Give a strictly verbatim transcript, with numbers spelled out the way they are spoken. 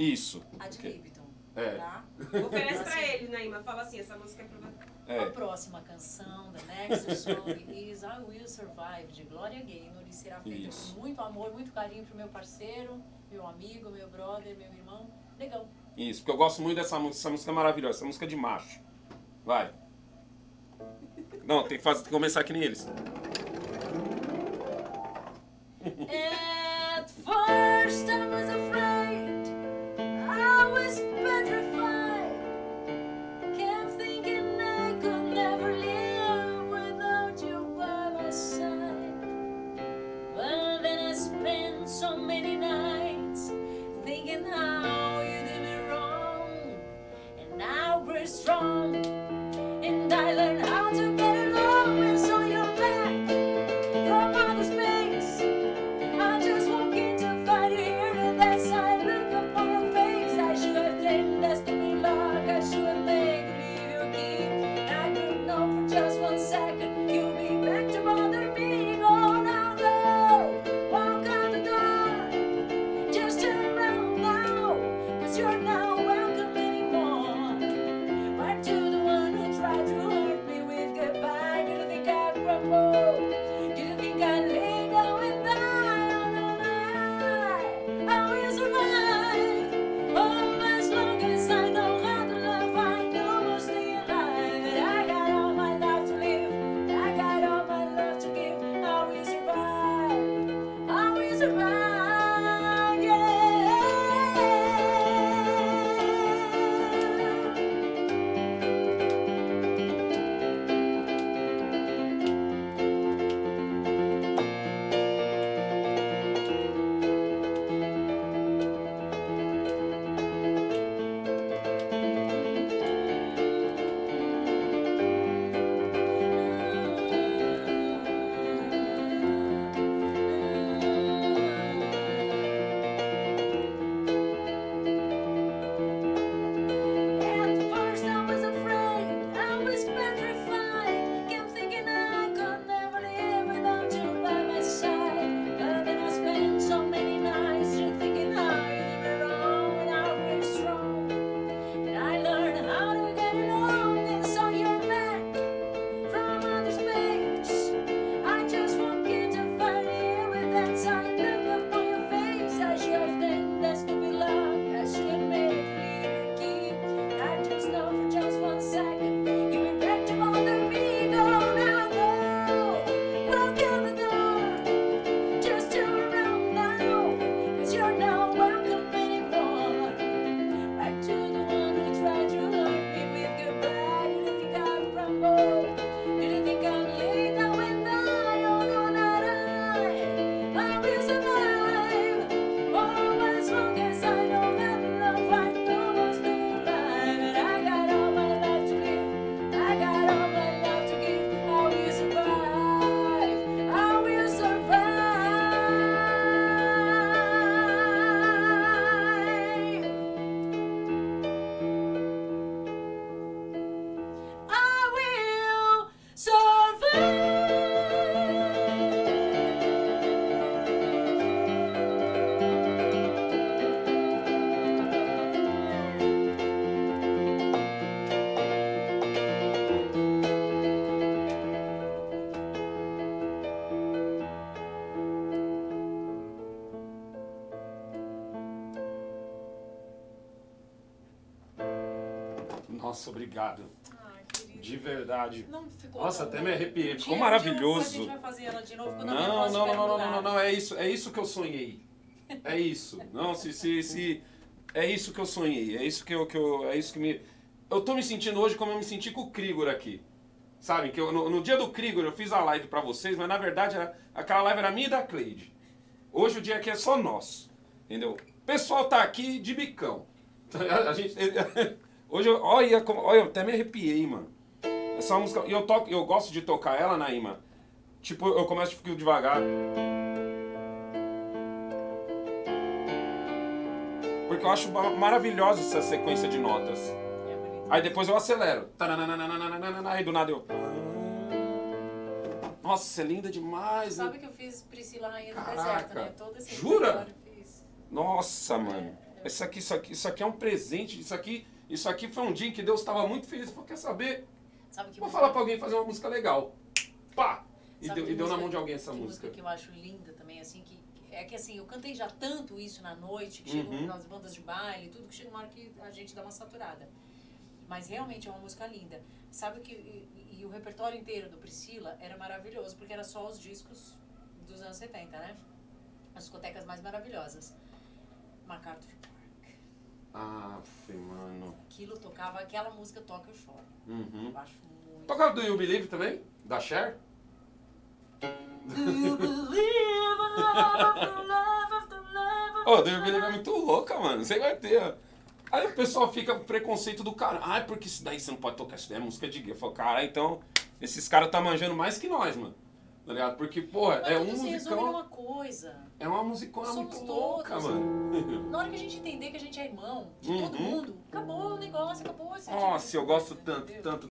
Isso. Ad libitum. É. Tá? Oferece pra ele, Naima. Fala assim, essa música é pra você. É. A próxima canção, The Next Song is I Will Survive, de Gloria Gaynor, e será feita Isso. com muito amor, muito carinho pro meu parceiro, meu amigo, meu brother, meu irmão. Legal. Isso, porque eu gosto muito dessa música. Essa música é maravilhosa. Essa música é de macho. Vai. Não, tem que, fazer, tem que começar que nem eles. At first I was afraid, I was petrified, kept thinking I could never live without you by my side. But then I spent so many nights thinking how you did me wrong, and now we're strong, and I learned how to get along, and so you're back from outer space. I just walk in to find you here, and that's I look upon your face. I should have taken this to be luck, I should have made you leave your key. I could know for just one second you'll be back to bother me. Go now, go, walk out the door, just turn around now, cause you're not welcome anymore. Back to the one who tried to hurt me with goodbye. Did you think I'd crumble? Did you think I'd lay down and die? Oh no, no, I, I will survive. Oh, as long as I know how to love, I know I'll stay alive. And I got all my life to live, I got all my love to give. I will survive, I will survive, yeah. At first I was afraid, I was petrified, kept thinking I could never live without you by my side. But then I spent so many nights just thinking how you did me wrong, and I was strong, and I learned how to get along, and so you're back from outer space. I just walk in to find you here with that sign look upon your face. I should have taken that stupid luck, I should have made you leave your key. I just know for just one second you'll be back to bother me. Go now, go, walk out the door, just turn around now, cause you're not welcome anymore. Back to the one who tried to hurt me with goodbye. Did you think I'd crumble? Did you think I'd lay down and die? Oh no, not I, I will survive. Oh, as long as I know how to love, I know I'll stay alive. And I got all my life to live, I got all my love to give. I will survive, I will survive. I will survive. Nossa, obrigado. Ai, querido. De verdade. Não ficou Nossa, tão até bom. me arrepiei. Um Ficou dia- maravilhoso. um dia A gente vai fazer ela de novo quando a Não, minha não, voz não, estiver não, não, não, mudada. não, é isso, é isso que eu sonhei. É isso. Não, se, se, se, é isso que eu sonhei. É isso que eu, que eu, é isso que me. Eu tô me sentindo hoje como eu me senti com o Krigor aqui. Sabe, que eu, no, no dia do Krigor eu fiz a live pra vocês, mas na verdade a, aquela live era minha e da Cleide. Hoje o dia aqui é só nosso. Entendeu? O pessoal tá aqui de bicão. A, a gente, hoje eu, olha, como- olha, eu até me arrepiei, mano. Essa música, e eu toco, eu gosto de tocar ela, Naima. Tipo, eu começo tipo, devagar. Porque eu acho ma- maravilhosa essa sequência de notas. É bonito. Aí depois eu acelero. Tananana, aí do nada eu. Nossa, isso é linda demais. Sabe né? que eu fiz Priscila Rainha do Caraca. Deserto, né? Todo esse Jura? repertório eu fiz. Nossa, mano. É, Isso aqui, isso aqui, isso aqui é um presente, isso aqui, isso aqui foi um dia em que Deus estava muito feliz. Falou, quer saber? Sabe que Vou música- falar pra alguém fazer uma música legal. Pá! E sabe deu, que e deu na música- mão de alguém essa que música. que eu acho linda também, assim, que é que assim, eu cantei já tanto isso na noite, que chegam Uhum. nas bandas de baile, tudo que chega uma hora que a gente dá uma saturada. Mas realmente é uma música linda. Sabe que e, e o repertório inteiro do Priscila era maravilhoso, porque era só os discos dos anos setenta, né? As discotecas mais maravilhosas. MacArthur Park. Ah, mano. Aquilo tocava, aquela música toca eu choro. Uhum. Eu acho muito. Tocaram do You Believe também? Da Cher? Do you believe in love after love after love? Ô, oh, do You Believe é muito louca, mano. Você vai ter. ó. Aí o pessoal fica com preconceito do cara. Ah, porque isso daí você não pode tocar, isso daí é música de gay. Eu falo, cara, então esses caras tá manjando mais que nós, mano. Tá ligado? Porque, porra, Mas é tudo um se resume musicão. numa coisa. É uma musicona Somos muito louca, todos. mano. Na hora que a gente entender que a gente é irmão de todo Uhum. mundo, acabou o negócio, acabou esse Nossa, tipo de eu gosto coisa, tanto, entendeu? tanto